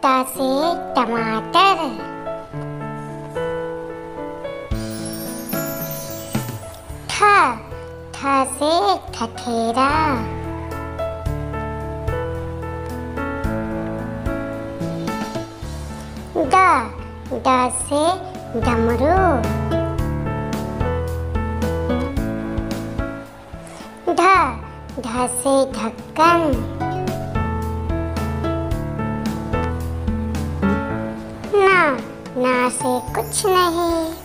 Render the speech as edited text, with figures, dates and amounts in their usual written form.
ट से टमाटर। ठ से ठठेरा। ड से डमरू। ढ से ढक्कन। ना से कुछ नहीं।